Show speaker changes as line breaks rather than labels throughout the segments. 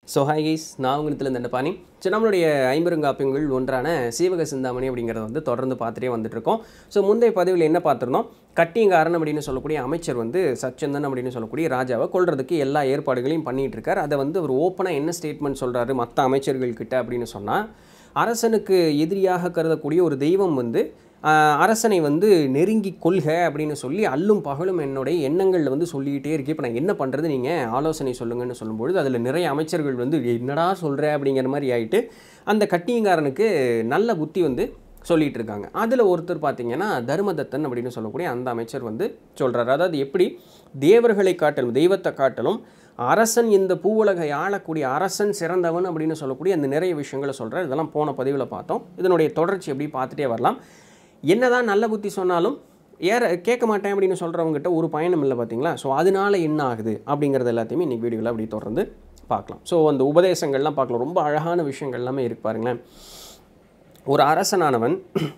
So hi guys, நான் உங்கள் Nithilan Dhandapani. நம்மளுடைய ஐம்பெருங்காப்பியங்கள் ஒன்றான சீவக சிந்தாமணி அப்படிங்கறத வந்து தொடர்ந்து பார்த்துட்டே வந்துட்டு இருக்கோம். ஸோ முந்தைய பதிவில் என்ன பார்த்திருந்தோம்? கட்டியங்காரன் அப்படின்னு சொல்லக்கூடிய அமைச்சர் வந்து சச்சந்தன் அப்படின்னு சொல்லக்கூடிய ராஜாவை கொல்றதுக்கு எல்லா ஏற்பாடுகளையும் பண்ணிட்டு இருக்கார். அதை வந்து ஒரு ஓப்பனா என்ன ஸ்டேட்மெண்ட் சொல்றாரு மற்ற அமைச்சர்கள் கிட்ட அப்படின்னு சொன்னா, அரசனுக்கு எதிரியாக கருதக்கூடிய ஒரு தெய்வம் வந்து அரசனை வந்து நெருங்கி கொள்க அப்படின்னு சொல்லி அல்லும் பகலும் என்னுடைய எண்ணங்கள் வந்து சொல்லிக்கிட்டே இருக்கு. இப்போ நான் என்ன பண்ணுறது, நீங்கள் ஆலோசனை சொல்லுங்கன்னு சொல்லும்பொழுது அதில் நிறைய அமைச்சர்கள் வந்து என்னடா சொல்கிற அப்படிங்கிற மாதிரி ஆகிட்டு அந்த கட்டியங்காரனுக்கு நல்ல புத்தி வந்து சொல்லிகிட்டு இருக்காங்க. அதில் ஒருத்தர் பார்த்திங்கன்னா தர்மதத்தன் அப்படின்னு சொல்லக்கூடிய அந்த அமைச்சர் வந்து சொல்கிறார். அதாவது எப்படி தேவர்களை காட்டலும் தெய்வத்தை காட்டலும் அரசன் இந்த பூவுலகை ஆளக்கூடிய அரசன் சிறந்தவன் அப்படின்னு சொல்லக்கூடிய அந்த நிறைய விஷயங்களை சொல்கிறார். இதெல்லாம் போன பதிவில் பார்த்தோம். இதனுடைய தொடர்ச்சி எப்படி பார்த்துட்டே வரலாம். என்னதான் நல்ல புத்தி சொன்னாலும் கேட்க மாட்டேன் அப்படின்னு சொல்கிறவங்ககிட்ட ஒரு பயணம் இல்லை பார்த்தீங்களா. ஸோ அதனால என்ன ஆகுது அப்படிங்கிறது எல்லாத்தையுமே இன்றைக்கி வீடியோவில் அப்படி தொடர்ந்து பார்க்கலாம். ஸோ அந்த உபதேசங்கள்லாம் பார்க்கலாம். ரொம்ப அழகான விஷயங்கள் எல்லாமே இருக்கு பாருங்களேன். ஒரு அரசனானவன்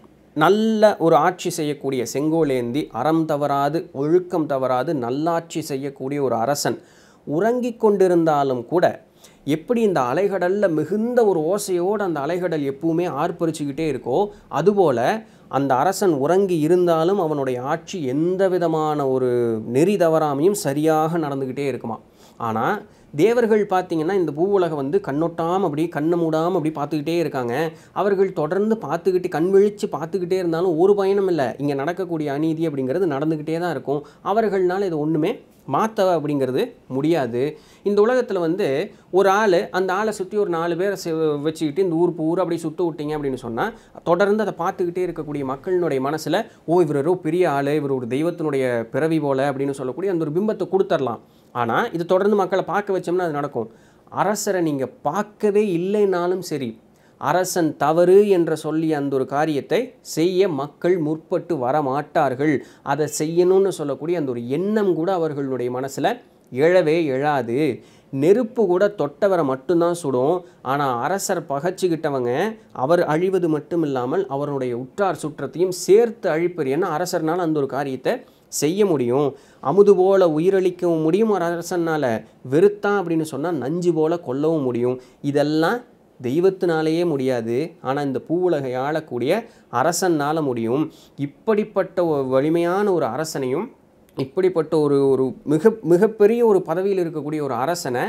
நல்ல ஒரு ஆட்சி செய்யக்கூடிய செங்கோலேந்தி அறம் தவறாது ஒழுக்கம் தவறாது நல்லாட்சி செய்யக்கூடிய ஒரு அரசன் உறங்கிக் கொண்டிருந்தாலும் கூட எப்படி இந்த அலைகடலில் மிகுந்த ஒரு ஓசையோடு அந்த அலைகடல் எப்பவுமே ஆர்ப்பரிச்சுக்கிட்டே இருக்கோ, அதுபோல் அந்த அரசன் உறங்கி இருந்தாலும் அவனுடைய ஆட்சி எந்த விதமான ஒரு நெறி தவறாமையும் சரியாக நடந்துக்கிட்டே இருக்குமா. ஆனால் தேவர்கள் பார்த்திங்கன்னா இந்த பூவுலகம் வந்து கண்ணொட்டாமல் அப்படி கண்ணை மூடாமல் அப்படி பார்த்துக்கிட்டே இருக்காங்க. அவர்கள் தொடர்ந்து பார்த்துக்கிட்டு கண் விழித்து பார்த்துக்கிட்டே இருந்தாலும் ஒரு பயனும் இல்லை. இங்கே நடக்கக்கூடிய அநீதி அப்படிங்கிறது நடந்துக்கிட்டே தான் இருக்கும். அவர்களால் இது ஒன்றுமே மாற்ற அப்படிங்கிறது முடியாது. இந்த உலகத்தில் வந்து ஒரு ஆள் அந்த ஆளை சுற்றி ஒரு 4 பேரை வச்சுக்கிட்டு இந்த ஊர் பூரா அப்படி சுற்ற விட்டீங்க அப்படின்னு சொன்னால் தொடர்ந்து அதை பார்த்துக்கிட்டே இருக்கக்கூடிய மக்களினுடைய மனசில் இவர் ஒரு பெரிய ஆள், இவர் ஒரு தெய்வத்தினுடைய பிறவி போல அப்படின்னு சொல்லக்கூடிய அந்த ஒரு பிம்பத்தை கொடுத்துடலாம். ஆனால் இது தொடர்ந்து மக்களை பார்க்க வச்சோம்னா அது நடக்கும். அரசரை நீங்கள் பார்க்கவே இல்லைனாலும் சரி, அரசன் தவறு என்ற சொல்லி அந்த ஒரு காரியத்தை செய்ய மக்கள் முற்பட்டு வரமாட்டார்கள். அதை செய்யணும்னு சொல்லக்கூடிய அந்த ஒரு எண்ணம் கூட அவர்களுடைய மனசில் எழவே எழாது. நெருப்பு கூட தொட்டவரை மட்டும்தான் சுடும். ஆனால் அரசர் பகைச்சிக்கிட்டவங்க அவர் அழிவது மட்டும் இல்லாமல் அவருடைய உற்றார் சுற்றத்தையும் சேர்த்து அழிப்பர். ஏன்னா அரசர்னால் அந்த ஒரு காரியத்தை செய்ய முடியும். அமுது போல உயிரளிக்கவும் முடியும் ஒரு அரசனால். வெறுத்தான் அப்படின்னு சொன்னால் நஞ்சு போல கொல்லவும் முடியும். இதெல்லாம் தெய்வத்தினாலேயே முடியாது. ஆனால் இந்த பூவுலகை ஆளக்கூடிய அரசனால் முடியும். இப்படிப்பட்ட வலிமையான ஒரு அரசனையும் இப்படிப்பட்ட ஒரு மிகப்பெரிய ஒரு பதவியில் இருக்கக்கூடிய ஒரு அரசனை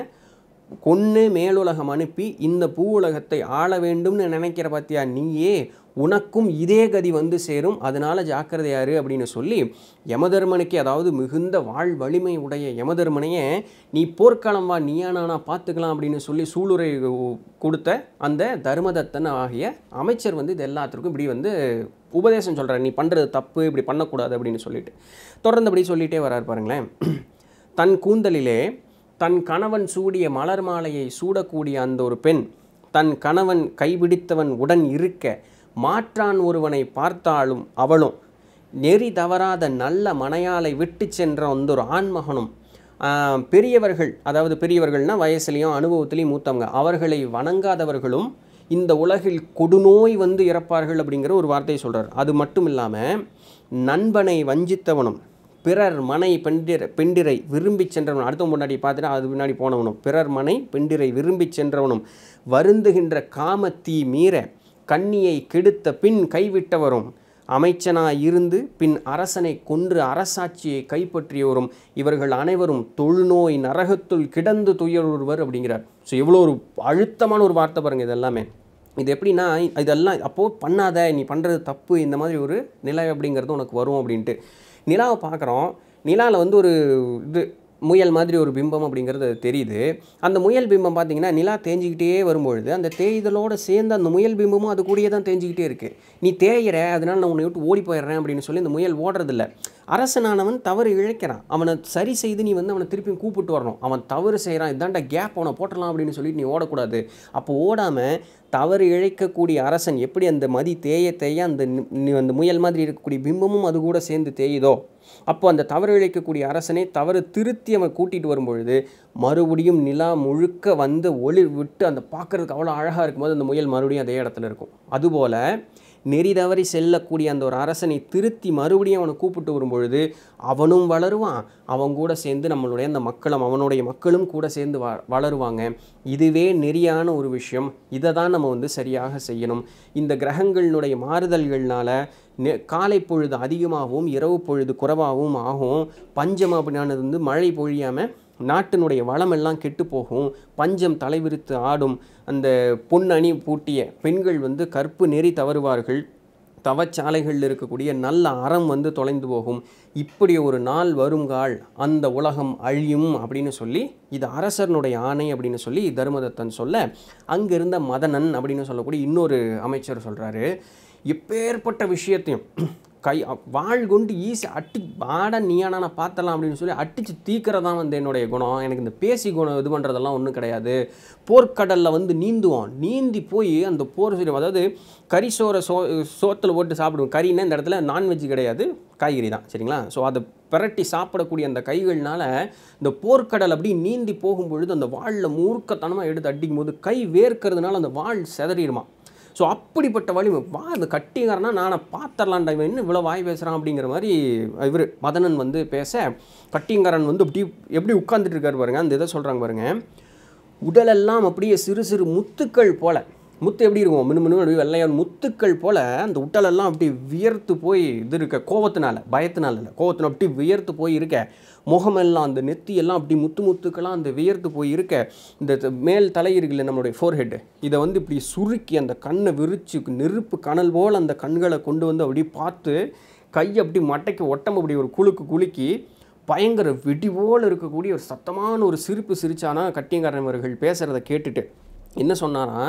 கொன்று மேலுலகம் அனுப்பி இந்த பூவுலகத்தை ஆள வேண்டும்னு நினைக்கிற பார்த்தியா நீயே, உனக்கும் இதே கதி வந்து சேரும். அதனால் ஜாக்கிரதையாரு அப்படின்னு சொல்லி யமதர்மனுக்கு, அதாவது மிகுந்த வாழ் வலிமை உடைய யமதர்மனையே நீ போர்க்களம் வா, நீயா நானா பார்த்துக்கலாம் அப்படின்னு சொல்லி சூளுரை கொடுத்த அந்த தர்மதத்தன் ஆகிய அமைச்சர் வந்து இது எல்லாத்திற்கும் இப்படி வந்து உபதேசம் சொல்கிறார். நீ பண்ணுறது தப்பு, இப்படி பண்ணக்கூடாது அப்படின்னு சொல்லிட்டு தொடர்ந்து அப்படி சொல்லிகிட்டே வரார் பாருங்களேன். தன் கூந்தலிலே தன் கணவன் சூடிய மலர் மாலையை சூடக்கூடிய அந்த ஒரு பெண் தன் கணவன் கைபிடித்தவன் உடன் இருக்க மாற்றான் ஒருவனை பார்த்தாலும் அவளும் நெறி தவறாத நல்ல மனையாளை விட்டு சென்ற அந்த ஒரு ஆண்மகனும் பெரியவர்கள், அதாவது பெரியவர்கள்னால் வயசுலேயும் அனுபவத்திலையும் மூத்தவங்க, அவர்களை வணங்காதவர்களும் இந்த உலகில் கொடுநோய் வந்து இறப்பார்கள் அப்படிங்கிற ஒரு வார்த்தையை சொல்கிறார். அது மட்டும் இல்லாமல் நண்பனை வஞ்சித்தவனும் பிறர் மனை பெண்டிரை விரும்பி சென்றவனும், அடுத்த முன்னாடி பார்த்துட்டு அது பின்னாடி போனவனும் பிறர் மனை பெண்டிரை விரும்பி சென்றவனும் வருந்துகின்ற காமத்தீ மீற கண்ணியை கெடுத்த பின் கைவிட்டவரும் அமைச்சனாய் இருந்து பின் அரசனை கொன்று அரசாட்சியை கைப்பற்றியவரும் இவர்கள் அனைவரும் தொழுநோய் நரகத்துள் கிடந்து துயருவர் அப்படிங்கிறார். ஸோ எவ்வளோ ஒரு அழுத்தமான ஒரு வார்த்தை பாருங்கள். இது எல்லாமே இது எப்படின்னா, இதெல்லாம் அப்போது பண்ணாத, நீ பண்ணுறது தப்பு, இந்த மாதிரி ஒரு நிலை அப்படிங்கிறது உனக்கு வரும் அப்படின்ட்டு. நிலாவை பார்க்குறோம். நிலாவில் வந்து ஒரு இது முயல் மாதிரி ஒரு பிம்பம் அப்படிங்கிறது தெரியுது. அந்த முயல் பிம்பம் பார்த்திங்கன்னா நிலா தேஞ்சிக்கிட்டே வரும்பொழுது அந்த தேய்தலோடு சேர்ந்து அந்த முயல் பிம்பமும் அது கூடயே தான் தேஞ்சிக்கிட்டே இருக்குது. நீ தேயிற, அதனால் நான் உன்னை விட்டு ஓடி போயிடுறேன் அப்படின்னு சொல்லி இந்த முயல் ஓடுறதில்ல. அரசனானவன் தவறு இழைக்கிறான், அவனை சரி செய்து நீ வந்து அவனை திருப்பியும் கூப்பிட்டு வரணும். அவன் தவறு செய்கிறான், இதாண்டா கேப், அவனை போட்டலாம் அப்படின்னு சொல்லிட்டு நீ ஓடக்கூடாது. அப்போ ஓடாமல் தவறு இழைக்கக்கூடிய அரசன் எப்படி அந்த மதி தேய அந்த முயல் மாதிரி இருக்கக்கூடிய பிம்பமும் அது கூட சேர்ந்து தேயுதோ, அப்போ அந்த தவறு இழைக்கக்கூடிய அரசனை தவறு திருத்தி அவன் கூட்டிகிட்டு வரும்பொழுது மறுபடியும் நிலா முழுக்க வந்து ஒளி விட்டு அந்த பார்க்குறதுக்கு அவ்வளோ அழகாக இருக்கும்போது அந்த முயல் மறுபடியும் அதே இடத்துல இருக்கும். அதுபோல் நெறி தவறி செல்லக்கூடிய அந்த ஒரு அரசனை திருத்தி மறுபடியும் அவனை கூப்பிட்டு வரும்பொழுது அவனும் வளருவான், அவன் கூட சேர்ந்து நம்மளுடைய அந்த மக்களும் அவனுடைய மக்களும் கூட சேர்ந்து வளருவாங்க. இதுவே நெறியான ஒரு விஷயம். இதை தான் நம்ம வந்து சரியாக செய்யணும். இந்த கிரகங்களினுடைய மாறுதல்கள்னால காலை பொழுது அதிகமாகவும் இரவு பொழுது குறைவாகவும் ஆகும். பஞ்சம் அப்படின்னானது வந்து மழை பொழியாமல் நாட்டினுடைய வளமெல்லாம் கெட்டு போகும். பஞ்சம் தலைவிரித்து ஆடும். அந்த பொன்னணி பூட்டிய பெண்கள் வந்து கற்பு நெறி தவறுவார்கள். தவச்சாலைகளில் இருக்கக்கூடிய நல்ல அறம் வந்து தொலைந்து போகும். இப்படி ஒரு நாள் வருங்கால் அந்த உலகம் அழியும் அப்படின்னு சொல்லி இது அரசனுடைய ஆணை அப்படின்னு சொல்லி தர்மதத்தன் சொல்ல, அங்கிருந்த மதனன் அப்படின்னு சொல்லக்கூடிய இன்னொரு அமைச்சர் சொல்கிறாரு, எப்பேற்பட்ட விஷயத்தையும் வாழ் கொண்டு ஈஸி வாட நீயானா நான் பார்த்தலாம் அப்படின்னு சொல்லி அடித்து தீக்கிறதான் வந்து என்னுடைய குணம். எனக்கு இந்த பேசி குணம் இது பண்ணுறதெல்லாம் ஒன்றும் கிடையாது. போர்க்கடலில் வந்து நீந்துவோம், நீந்தி போய் அந்த போர் செய்யும், அதாவது கறி சோத்தில் போட்டு சாப்பிடுவோம். கறின்னா இந்த இடத்துல நான்வெஜ் கிடையாது, காய்கறி தான், சரிங்களா? ஸோ அதை பிரட்டி சாப்பிடக்கூடிய அந்த கைகள்னால இந்த போர்க்கடல் அப்படி நீந்தி போகும்பொழுது அந்த வாளில் மூர்க்கத்தனமாக எடுத்து அடிக்கும் போது கை வேர்க்கிறதுனால அந்த வாள் செதறிடுமா. ஸோ அப்படிப்பட்ட வலிமை அந்த கட்டிங்காரனா நான் பார்த்துடலான்டா, இவன் இன்னும் இவ்வளோ வாய் பேசுகிறான் அப்படிங்கிற மாதிரி இவர் மதனன் வந்து பேச, கட்டிங்காரன் வந்து அப்படி எப்படி உட்கார்ந்துட்டு இருக்காரு பாருங்க. அந்த இதை சொல்கிறாங்க பாருங்க, உடலெல்லாம் அப்படியே சிறு சிறு முத்துக்கள் போல, முத்து எப்படி இருக்கும் மினு வெள்ளையார் முத்துக்கள் போல் அந்த உடலெல்லாம் அப்படி வியர்த்து போய் இது இருக்க, கோவத்தினால பயத்தினால இல்லை, கோவத்தினால அப்படி வியர்த்து போய் இருக்க, முகமெல்லாம் அந்த நெத்தியெல்லாம் அப்படி முத்துக்கெல்லாம் அந்த வியர்த்து போய் இருக்க, இந்த மேல் தலை இருக்குல்ல நம்மளுடைய ஃபோர்ஹெட், இதை வந்து இப்படி சுருக்கி அந்த கண்ணை விரிச்சு நெருப்பு கனல் போல் அந்த கண்களை கொண்டு வந்து அப்படி பார்த்து கையை அப்படி மட்டைக்கு ஒட்டம் அப்படி ஒரு குலுக்கி பயங்கர வெடிவோல் இருக்கக்கூடிய ஒரு சத்தமான ஒரு சிரிப்பு சிரிச்சானா கட்டியங்காரன் அவர்கள் பேசுகிறத கேட்டுட்டு என்ன சொன்னாரா,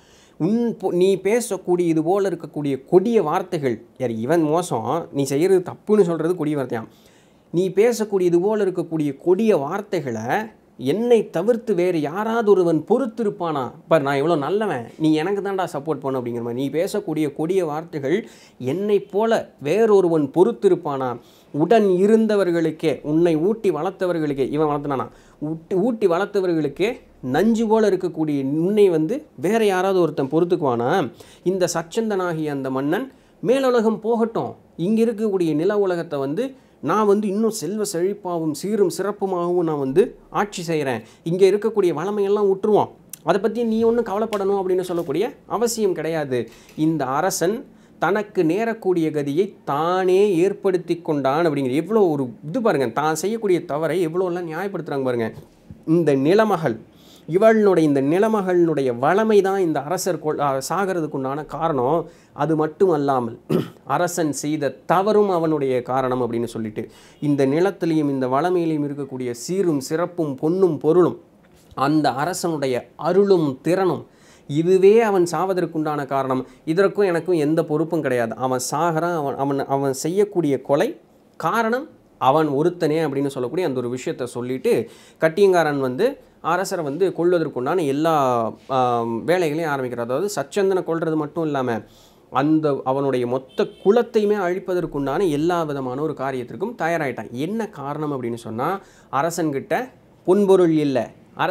நீ பேசக்கூடிய இது போல் இருக்கக்கூடிய கொடிய வார்த்தைகள், யார் இவன் மோசம், நீ செய்கிறது தப்புன்னு சொல்கிறது கொடிய வார்த்தையாம், நீ பேசக்கூடிய இது போல் இருக்கக்கூடிய கொடிய வார்த்தைகளை என்னை தவிர்த்து வேறு யாராவது ஒருவன் பொறுத்திருப்பானா, பார் நான் எவ்வளோ நல்லவன், நீ எனக்கு தான்டா சப்போர்ட் பண்ண அப்படிங்கிற மாதிரி, நீ பேசக்கூடிய கொடிய வார்த்தைகள் என்னை போல வேறொருவன் பொறுத்திருப்பானா, உடன் இருந்தவர்களுக்கே, உன்னை ஊட்டி வளர்த்தவர்களுக்கே, இவன் வளர்த்தனானா ஊட்டி வளர்த்தவர்களுக்கே நஞ்சு போல் இருக்கக்கூடிய உன்னை வந்து வேறு யாராவது ஒருத்தன் பொறுத்துக்குவானா, இந்த சச்சந்தனாகிய அந்த மன்னன் மேலுலகம் போகட்டும், இங்கே இருக்கக்கூடிய நில உலகத்தை வந்து நான் வந்து இன்னும் செல்வ செழிப்பாகவும் சீரும் சிறப்புமாகவும் நான் வந்து ஆட்சி செய்கிறேன், இங்கே இருக்கக்கூடிய வளமையெல்லாம் விட்டுருவோம், அதை பற்றி நீ ஒன்றும் கவலைப்படணும் அப்படின்னு சொல்லக்கூடிய அவசியம் கிடையாது. இந்த அரசன் தனக்கு நேரக்கூடிய கதியை தானே ஏற்படுத்தி கொண்டான் அப்படிங்கிற எவ்வளோ ஒரு இது பாருங்கள், தான் செய்யக்கூடிய தவறை எவ்வளோலாம் நியாயப்படுத்துகிறாங்க பாருங்கள். இந்த நிலமகள் இந்த நிலமகளினுடைய வளமை தான் இந்த அரசர் சாகிறதுக்கு உண்டான காரணம். அது மட்டும் அல்லாமல் அரசன் செய்த தவறும் அவனுடைய காரணம் அப்படின்னு சொல்லிட்டு இந்த நிலத்திலையும் இந்த வளமையிலையும் இருக்கக்கூடிய சீரும் சிறப்பும் பொன்னும் பொருளும் அந்த அரசனுடைய அருளும் திறனும் இதுவே அவன் சாவதற்குண்டான காரணம். இதற்கும் எனக்கும் எந்த பொறுப்பும் கிடையாது. அவன் சாகிறான், அவன் செய்யக்கூடிய கொலை காரணம் அவன் ஒருத்தனே அப்படின்னு சொல்லக்கூடிய அந்த ஒரு விஷயத்தை சொல்லிட்டு கட்டியங்காரன் வந்து அரசரை வந்து கொள்வதற்குண்டான எல்லா வேலைகளையும் ஆரம்பிக்கிறார். அதாவது சச்சந்தனை கொள்வது மட்டும் இல்லாமல் அந்த அவனுடைய மொத்த குலத்தையுமே அழிப்பதற்குண்டான எல்லா விதமான ஒரு காரியத்திற்கும் தயாராகிட்டான். என்ன காரணம் அப்படின்னு சொன்னால், அரசன்கிட்ட பொன்பொருள் இல்லை,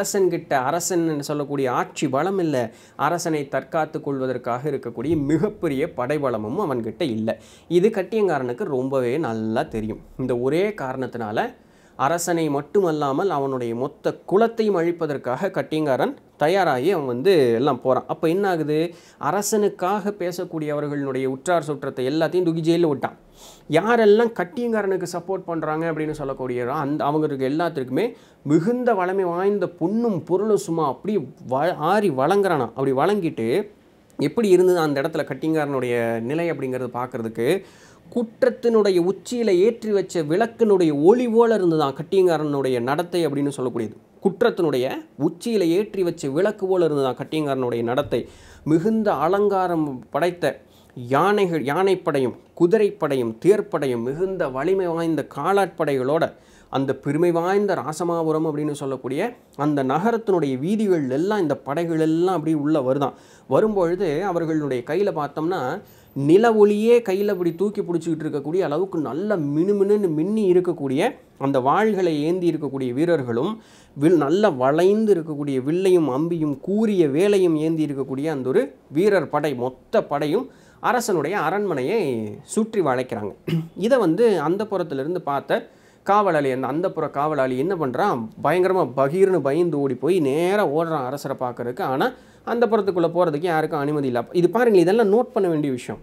அரசன் சொல்லக்கூடிய ஆட்சி பலம் இல்லை, அரசனை தற்காத்து கொள்வதற்காக இருக்கக்கூடிய மிகப்பெரிய படைபலமும் அவன்கிட்ட இல்லை. இது கட்டியங்காரனுக்கு ரொம்பவே நல்லா தெரியும். இந்த ஒரே காரணத்தினால அரசனை மட்டுமல்லாமல் அவனுடைய மொத்த குலத்தையும் அழிப்பதற்காக கட்டியங்காரன் தயாராகி அவன் வந்து எல்லாம் போகிறான். அப்போ என்ன ஆகுது, அரசனுக்காக பேசக்கூடியவர்களுடைய உற்றார் சுற்றத்தை எல்லாத்தையும் தூக்கி ஜெயிலில் விட்டான். யாரெல்லாம் கட்டியங்காரனுக்கு சப்போர்ட் பண்ணுறாங்க அப்படின்னு சொல்லக்கூடிய அவங்களுக்கு எல்லாத்திற்குமே மிகுந்த வளமை வாய்ந்த பொண்ணும் பொருளும் சும்மா அப்படி ஆறி வழங்குறானா. அப்படி வழங்கிட்டு எப்படி இருந்தது அந்த இடத்துல கட்டியங்காரனுடைய நிலை அப்படிங்கிறது பார்க்குறதுக்கு, குற்றத்தினுடைய உச்சியில் ஏற்றி வச்ச விளக்கினுடைய ஒளி போல இருந்துதான் கட்டியங்காரனுடைய நடத்தை அப்படின்னு சொல்லக்கூடியது. குற்றத்தினுடைய உச்சியில் ஏற்றி வச்ச விளக்கு போல இருந்துதான் கட்டியங்காரனுடைய நடத்தை. மிகுந்த அலங்காரம் படைத்த யானைப்படையும் குதிரைப்படையும் தேர்ப்படையும் மிகுந்த வலிமை வாய்ந்த காலாட்படைகளோட அந்த பெருமை வாய்ந்த ராசமாபுரம் அப்படின்னு சொல்லக்கூடிய அந்த நகரத்தினுடைய வீதிகள் எல்லாம் இந்த படைகள் எல்லாம் அப்படி உள்ளே வருதான். வரும்பொழுது அவர்களுடைய கையில் பார்த்தோம்னா நில ஒளியே கையில் அப்படி தூக்கி பிடிச்சிக்கிட்டு இருக்கக்கூடிய அளவுக்கு நல்ல மினுமின்னு மின்னி இருக்கக்கூடிய அந்த வாள்களை ஏந்தி இருக்கக்கூடிய வீரர்களும் நல்ல வளைந்து இருக்கக்கூடிய வில்லையும் அம்பியும் கூரிய வேலையும் ஏந்தி இருக்கக்கூடிய அந்த ஒரு வீரர் படை மொத்த படையும் அரசனுடைய அரண்மனையை சுற்றி வளைக்கிறாங்க. இதை வந்து அந்த புறத்திலிருந்து பார்த்த காவலாளி, அந்த அந்தப்புற காவலாளி என்ன பண்ணுறான், பயங்கரமாக பகீர்னு பயந்து ஓடி போய் நேராக ஓடுறான் அரசரை பார்க்கறதுக்கு. ஆனால் அந்த புறத்துக்குள்ளே போகிறதுக்கு யாருக்கும் அனுமதி இல்லை. இது பாருங்கள், இதெல்லாம் நோட் பண்ண வேண்டிய விஷயம்.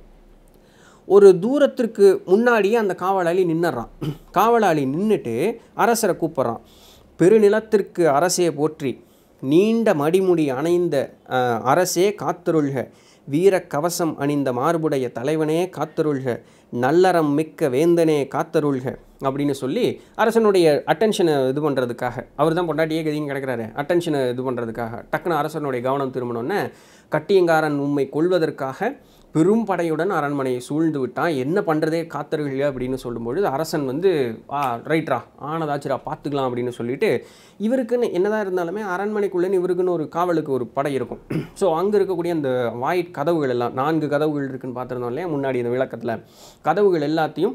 ஒரு தூரத்திற்கு முன்னாடியே அந்த காவலாளி நின்னுறான். காவலாளி நின்றுட்டு அரசரை கூப்பிட்றான். பெருநிலத்திற்கு அரசே போற்றி, நீண்ட மடிமுடி அணைந்த அரசே காத்தருள்க, வீர கவசம் அணிந்த மார்புடைய தலைவனே காத்தருள்க, நல்லறம் மிக்க வேந்தனே காத்தருள்க அப்படின்னு சொல்லி அரசனுடைய அட்டென்ஷனை இது பண்ணுறதுக்காக, அவர் தான் பொண்டாட்டியே கதின்னு கிடக்கிறாரு, அட்டென்ஷனை இது பண்ணுறதுக்காக டக்குன்னு அரசனுடைய கவனம் திரும்பணுன்னே, கட்டியங்காரன் உம்மை கொள்வதற்காக பெரும் படையுடன் அரண்மனையை சூழ்ந்து விட்டான், என்ன பண்ணுறதே காத்தருள்க அப்படின்னு சொல்லும்பொழுது அரசன் வந்து ரைட்ரா ஆனதாச்சுரா பார்த்துக்கலாம் அப்படின்னு சொல்லிட்டு, இவருக்குன்னு என்னதான் இருந்தாலுமே அரண்மனைக்குள்ளேன்னு இவருக்குன்னு ஒரு காவலுக்கு ஒரு படை இருக்கும். ஸோ அங்கே இருக்கக்கூடிய அந்த வாயிட் கதவுகள் எல்லாம் 4 கதவுகள் இருக்குதுன்னு பார்த்துருந்தோம் இல்லையா முன்னாடி இந்த விளக்கத்தில், கதவுகள் எல்லாத்தையும்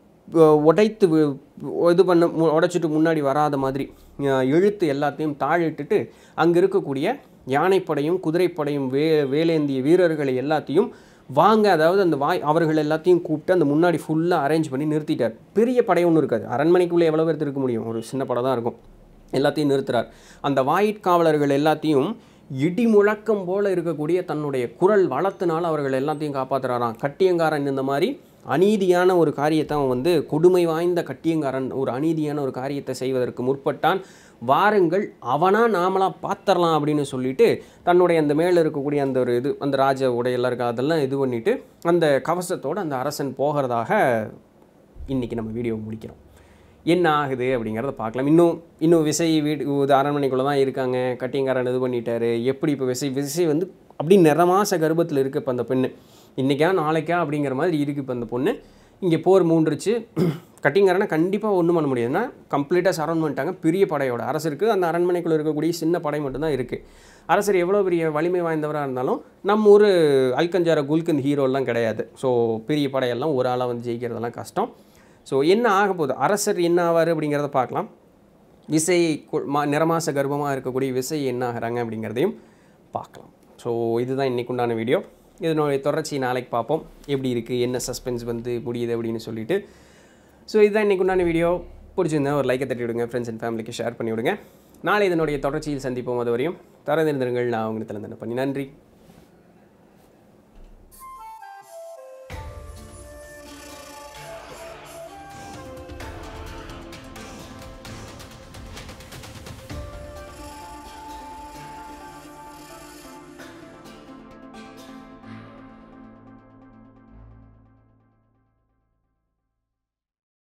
உடைத்து இது பண்ண உடைச்சிட்டு முன்னாடி வராத மாதிரி இழுத்து எல்லாத்தையும் தாழிட்டுட்டு அங்கே இருக்கக்கூடிய யானைப்படையும் குதிரைப்படையும் வேலேந்திய வீரர்களை எல்லாத்தையும் வாங்க, அதாவது அந்த அவர்கள் எல்லாத்தையும் கூப்பிட்டு அந்த முன்னாடி ஃபுல்லாக அரேஞ்ச் பண்ணி நிறுத்திட்டார். பெரிய படை ஒன்றும் இருக்காது, அரண்மனைக்குள்ளே எவ்வளோ பேர் இருக்க முடியும், ஒரு சின்ன படம் தான் இருக்கும். எல்லாத்தையும் நிறுத்துறார். அந்த வாயிற் காவலர்கள் எல்லாத்தையும் இடி முழக்கம் போல் இருக்கக்கூடிய தன்னுடைய குரல் வளத்தினால் அவர்கள் எல்லாத்தையும் காப்பாற்றுறாராம். கட்டியங்காரன் இந்த மாதிரி அநீதியான ஒரு காரியத்தை அவன் வந்து, கொடுமை வாய்ந்த கட்டியங்காரன் ஒரு அநீதியான ஒரு காரியத்தை செய்வதற்கு முற்பட்டான், வாருங்கள் அவனா நாமளாக பார்த்துடலாம் அப்படின்னு சொல்லிட்டு தன்னுடைய அந்த மேலே இருக்கக்கூடிய அந்த ஒரு இது, அந்த ராஜ உடையெல்லாம் இருக்கா அதெல்லாம் இது பண்ணிவிட்டு அந்த கவசத்தோடு அந்த அரசன் போகிறதாக இன்றைக்கி நம்ம வீடியோ முடிக்கிறோம். என்ன ஆகுது அப்படிங்கிறத பார்க்கலாம். இன்னும் விசை வீடு அரண்மனைக்குள்ளே தான் இருக்காங்க, கட்டியங்காரன் இது பண்ணிட்டாரு. எப்படி இப்போ விசை வந்து அப்படி நிறமாச கர்ப்பத்தில் இருக்குது இப்போ அந்த பெண்ணு, இன்றைக்கா நாளைக்கா அப்படிங்கிற மாதிரி இருக்குது இப்போ அந்த பொண்ணு. இங்கே போர் மூண்டுருச்சு. கட்டிங்காரனை கண்டிப்பாக ஒன்றும் பண்ண முடியாதுன்னா கம்ப்ளீட்டாக சரௌண்ட் பண்ணிட்டாங்க பெரிய படையோட. அரசருக்கு அந்த அரண்மனைக்குள்ளே இருக்கக்கூடிய சின்ன படை மட்டும்தான் இருக்குது. அரசர் எவ்வளோ பெரிய வலிமை வாய்ந்தவராக இருந்தாலும் நம்ம ஒரு அல்கஞ்சார குல்கந்த் ஹீரோலாம் கிடையாது. ஸோ பெரிய படையெல்லாம் ஒரு ஆளாக வந்து ஜெயிக்கிறதெல்லாம் கஷ்டம். ஸோ என்ன ஆக போகுது, அரசர் என்ன ஆவார் அப்படிங்கிறத பார்க்கலாம். விசை நிறமாச கர்ப்பமாக இருக்கக்கூடிய விசை என்ன ஆகிறாங்க அப்படிங்கிறதையும் பார்க்கலாம். ஸோ இதுதான் இன்றைக்கு உண்டான வீடியோ. இதனுடைய தொடர்ச்சி நாளைக்கு பார்ப்போம், எப்படி இருக்குது, என்ன சஸ்பென்ஸ் வந்து முடியுது அப்படின்னு சொல்லிட்டு. ஸோ இதுதான் இன்றைக்கு உண்டான வீடியோ. பிடிச்சிருந்தா ஒரு லைக்கை தட்டி விடுங்க, ஃப்ரெண்ட்ஸ் அண்ட் ஃபேமிலிக்கு ஷேர் பண்ணி விடுங்க. நாளை இதனுடைய தொடர்ச்சியில் சந்திப்போம். அது வரையும் தரந்திருந்தீர்கள். நான் உங்கள் நித்திலன் தண்டபாணி. நன்றி.